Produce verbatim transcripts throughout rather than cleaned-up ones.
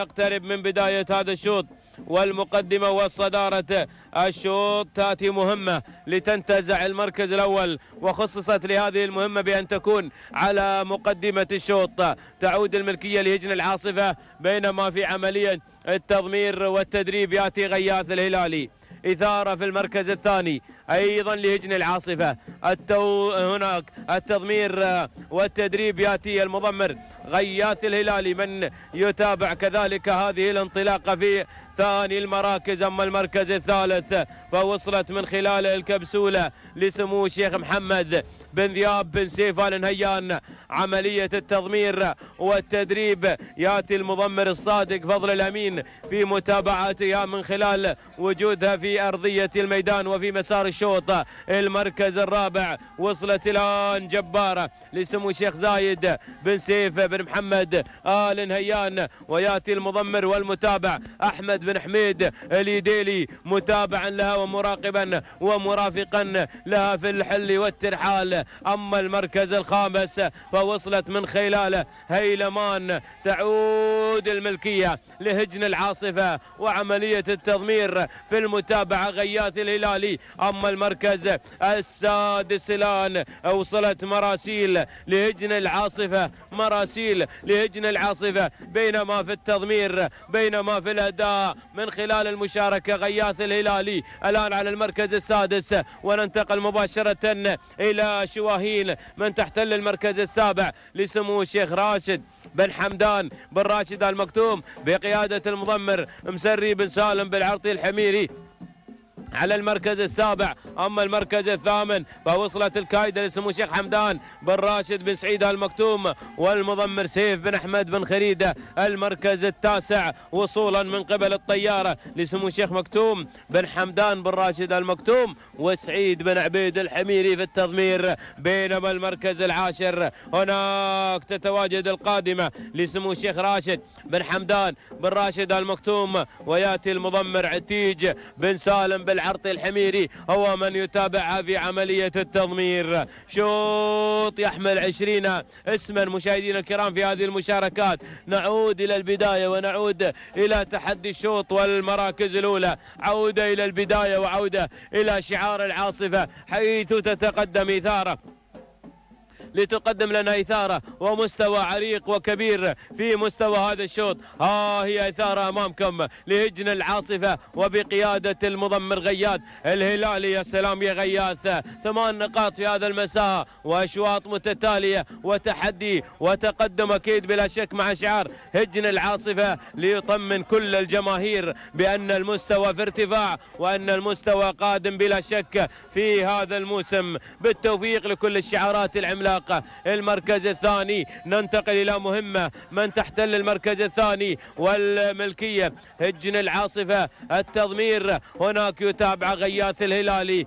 ونقترب من بداية هذا الشوط والمقدمة والصدارة الشوط. تأتي مهمة لتنتزع المركز الأول، وخصصت لهذه المهمة بأن تكون على مقدمة الشوط. تعود الملكية لهجن العاصفة، بينما في عملية التضمير والتدريب يأتي غياث الهلالي. إثارة في المركز الثاني أيضا لهجن العاصفة. التو... هناك التضمير والتدريب يأتي المضمر غياث الهلالي، من يتابع كذلك هذه الانطلاقة في ثاني المراكز. أما المركز الثالث فوصلت من خلال الكبسولة لسمو الشيخ محمد بن ذياب بن سيف آل نهيان. عملية التضمير والتدريب يأتي المضمر الصادق فضل الأمين في متابعتها من خلال وجودها في أرضية الميدان وفي مسار الشوط. المركز الرابع وصلت الآن جبارة لسمو الشيخ زايد بن سيف بن محمد آل نهيان، ويأتي المضمر والمتابع أحمد بن حميد اليديلي متابعا لها ومراقبا ومرافقا لها في الحل والترحال. أما المركز الخامس فوصلت من خلاله هيلمان. تعود الملكية لهجن العاصفة وعملية التضمير في المتابعة غياث الهلالي. أما المركز السادس الآن وصلت مراسيل لهجن العاصفة، مراسيل لهجن العاصفة، بينما في التضمير بينما في الأداء من خلال المشاركة غياث الهلالي الآن على المركز السادس. وننتقل مباشرة إلى شواهين من تحتل المركز السابع لسمو الشيخ راشد بن حمدان بن راشد آل مكتوم بقيادة المضمر مسري بن سالم بالعرطي الحميري على المركز السابع. أما المركز الثامن فوصلت الكايدة لسمو الشيخ حمدان بن راشد بن سعيد آل مكتوم والمضمر سيف بن أحمد بن خريدة. المركز التاسع وصولا من قبل الطيارة لسمو الشيخ مكتوم بن حمدان بن راشد آل مكتوم وسعيد بن عبيد الحميري في التضمير. بينما المركز العاشر هناك تتواجد القادمة لسمو الشيخ راشد بن حمدان بن راشد آل مكتوم، ويأتي المضمر عتيج بن سالم بن العرطي الحميري هو من يتابعها في عملية التضمير. شوط يحمل عشرين اسما مشاهدينا الكرام في هذه المشاركات. نعود إلى البداية ونعود إلى تحدي الشوط والمراكز الأولى، عودة إلى البداية وعودة إلى شعار العاصفة حيث تتقدم إثارة لتقدم لنا إثارة ومستوى عريق وكبير في مستوى هذا الشوط. ها هي إثارة أمامكم لهجن العاصفة وبقيادة المضمر غياث الهلالي. يا سلام يا غياث، ثمان نقاط في هذا المساء وأشواط متتالية وتحدي وتقدم أكيد بلا شك مع شعار هجن العاصفة ليطمن كل الجماهير بأن المستوى في ارتفاع وأن المستوى قادم بلا شك في هذا الموسم. بالتوفيق لكل الشعارات العملاقة. المركز الثاني ننتقل إلى مهمة من تحتل المركز الثاني والملكية هجن العاصفة. التضمير هناك يتابع غياث الهلالي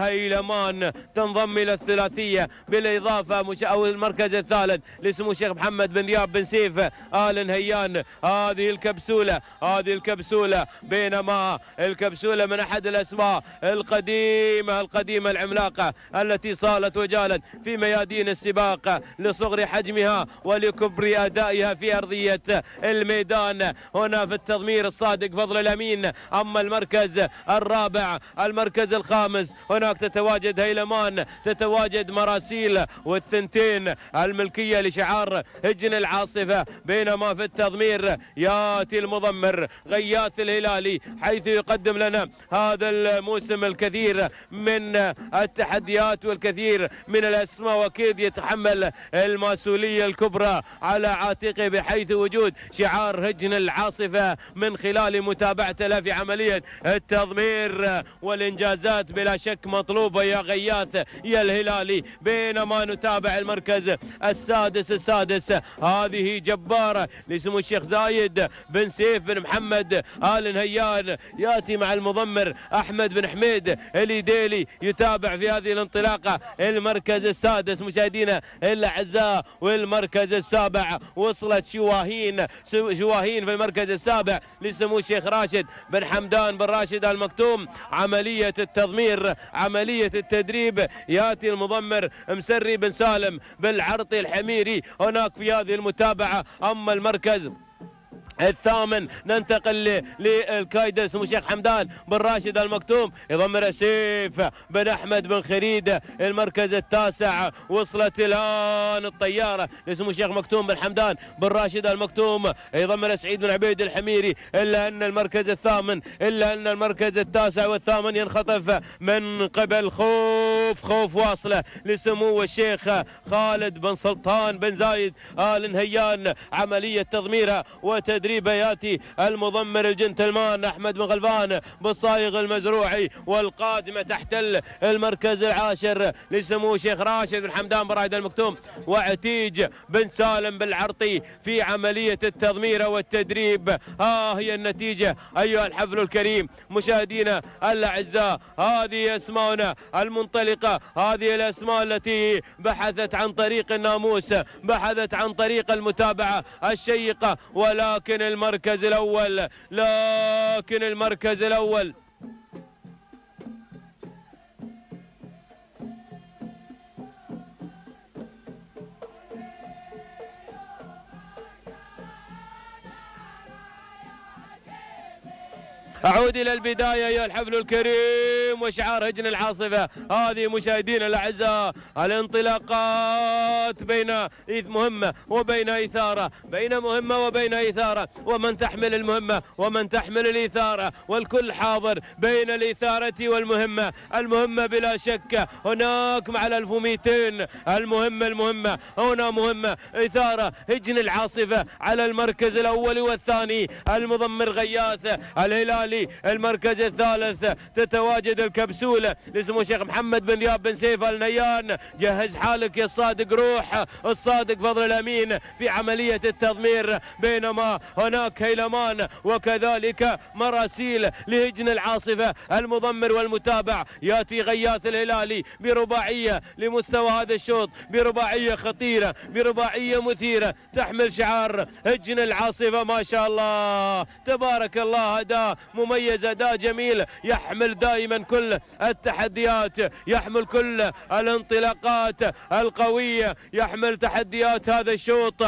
وهيلمان تنضم إلى الثلاثية، بالإضافة مش أو المركز الثالث لسمو الشيخ محمد بن ذياب بن سيف آل نهيان. هذه الكبسولة هذه الكبسولة بينما الكبسولة من أحد الأسماء القديمة القديمة العملاقة التي صالت وجالت في ميادين السباق لصغر حجمها ولكبر أدائها في أرضية الميدان. هنا في التضمير الصادق فضل الأمين. أما المركز الرابع المركز الخامس هناك تتواجد هيلمان، تتواجد مراسيل، والثنتين الملكية لشعار هجن العاصفة. بينما في التضمير ياتي المضمر غياث الهلالي حيث يقدم لنا هذا الموسم الكثير من التحديات والكثير من الأسماء، وأكيد يتحمل المسؤولية الكبرى على عاتقه بحيث وجود شعار هجن العاصفة من خلال متابعته له في عملية التضمير. والإنجازات بلا شك مطلوبة يا غياث يا الهلالي. بينما نتابع المركز السادس السادس هذه جبارة لسمو الشيخ زايد بن سيف بن محمد آل نهيان، يأتي مع المضمر أحمد بن حميد اليديلي يتابع في هذه الانطلاقة المركز السادس مشاهدينا الأعزاء. والمركز السابع وصلت شواهين شواهين في المركز السابع لسمو الشيخ راشد بن حمدان بن راشد آل مكتوم. عملية التضمير عملية التدريب يأتي المضمر مسري بن سالم بالعرطي الحميري هناك في هذه المتابعة. أما المركز الثامن. ننتقل للكايدة سمو الشيخ حمدان بن راشد المكتوم، يضمر سيف بن احمد بن خريد المركز التاسع. وصلت الان الطياره لسمو الشيخ مكتوم بن حمدان بن راشد المكتوم، يضمر سعيد بن عبيد الحميري، الا ان المركز الثامن الا ان المركز التاسع والثامن ينخطف من قبل خوف خوف واصله لسمو الشيخ خالد بن سلطان بن زايد آل نهيان. عمليه تضميرها وتدريبه ياتي المضمر الجنتلمان احمد بن غلبان بالصايغ المزروعي، والقادمه تحتل المركز العاشر لسمو الشيخ راشد بن حمدان بن راشد المكتوم وعتيج بن سالم بالعرطي في عمليه التضمير والتدريب. ها هي النتيجه ايها الحفل الكريم مشاهدينا الاعزاء، هذه اسماؤنا المنطلقه، هذه الاسماء التي بحثت عن طريق الناموس، بحثت عن طريق المتابعه الشيقه، ولكن المركز الاول لكن المركز الاول أعود إلى البداية أيها الحفل الكريم وشعار هجن العاصفة. هذه مشاهدينا الأعزاء الانطلاقات بين مهمة وبين إثارة، بين مهمة وبين إثارة، ومن تحمل المهمة ومن تحمل الإثارة، والكل حاضر بين الإثارة والمهمة. المهمة بلا شك هناك مع ألف ومئتين، المهمة المهمة هنا مهمة إثارة هجن العاصفة على المركز الأول والثاني. المضمر غياث الهلالي المركز الثالث تتواجد الكبسولة لسمو الشيخ محمد بن رياض بن سيف النيان. جهز حالك يا الصادق، روح الصادق فضل الأمين في عملية التضمير، بينما هناك هيلمان وكذلك مراسيل لهجن العاصفة. المضمر والمتابع ياتي غياث الهلالي برباعية لمستوى هذا الشوط، برباعية خطيرة، برباعية مثيرة تحمل شعار هجن العاصفة. ما شاء الله تبارك الله، أداء مميز، أداء جميل، يحمل دائما كل التحديات، يحمل كل الانطلاقات القوية، يحمل تحديات هذا الشوط.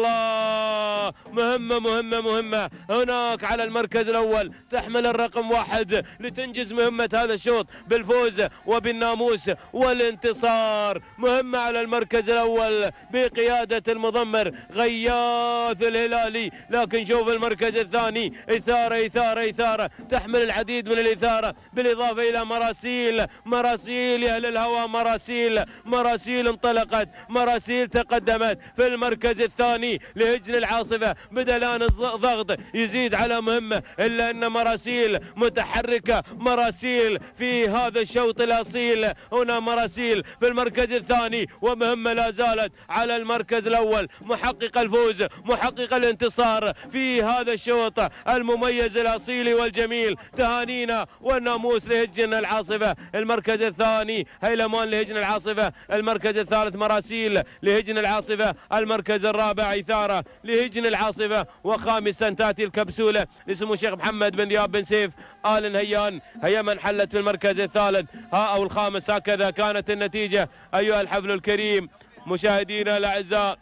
الله، مهمة مهمة مهمة هناك على المركز الأول، تحمل الرقم واحد لتنجز مهمة هذا الشوط بالفوز وبالناموس والانتصار. مهمة على المركز الأول بقيادة المضمر غياث الهلالي، لكن شوف المركز الثاني إثارة إثارة إثارة تحمل العديد من الإثارة، بالإضافة إلى مراسيل مراسيل يا أهل الهوى، مراسيل مراسيل انطلقت، مراسيل تقدمت في المركز الثاني لهجن العاصفة. بدأ الآن الضغط يزيد على مهمة، إلا أن مراسيل متحركة، مراسيل في هذا الشوط الأصيل. هنا مراسيل في المركز الثاني، ومهمة لا زالت على المركز الأول، محقق الفوز، محقق الانتصار في هذا الشوط المميز الأصيل والجميل. تهانينا والناموس لهجن العاصفة. المركز الثاني هيلمان لهجن العاصفة، المركز الثالث مراسيل لهجن العاصفة، المركز الرابع إثارة لهجن العاصفة، وخامسا تأتي الكبسولة لسمو الشيخ محمد بن رياض بن سيف آل نهيان. هي من حلت في المركز الثالث ها أو الخامس. هكذا كانت النتيجة أيها الحفل الكريم مشاهدينا الأعزاء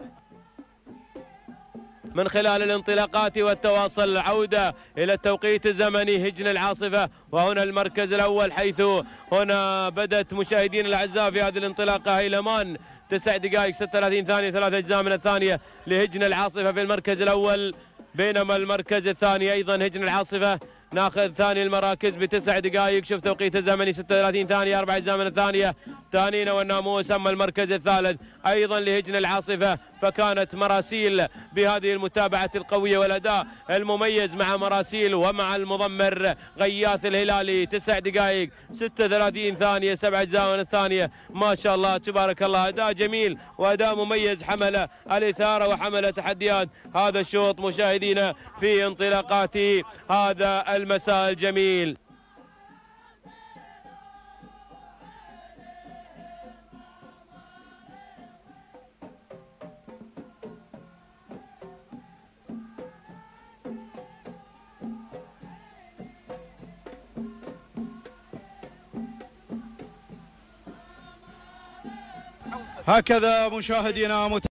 من خلال الانطلاقات والتواصل. العودة إلى التوقيت الزمني هجن العاصفة، وهنا المركز الأول، حيث هنا بدت مشاهدين الأعزاء في هذه الانطلاقة هيلمان تسع دقائق ستة وثلاثين ثانية ثلاثة أجزاء من الثانية لهجن العاصفة في المركز الأول، بينما المركز الثاني أيضا هجن العاصفة ناخذ ثاني المراكز بتسع دقائق، شوف توقيت الزمني ستة وثلاثين ثانية أربع أجزاء من الثانية. تهانينا والناموس. أما المركز الثالث أيضا لهجن العاصفة فكانت مراسيل بهذه المتابعة القوية والأداء المميز مع مراسيل ومع المضمر غياث الهلالي. تسع دقائق ستة وثلاثين ثانية سبع أجزاء من الثانية. ما شاء الله تبارك الله، أداء جميل وأداء مميز، حمل الإثارة وحمل تحديات هذا الشوط مشاهدينا في انطلاقات هذا المساء الجميل. هكذا مشاهدينا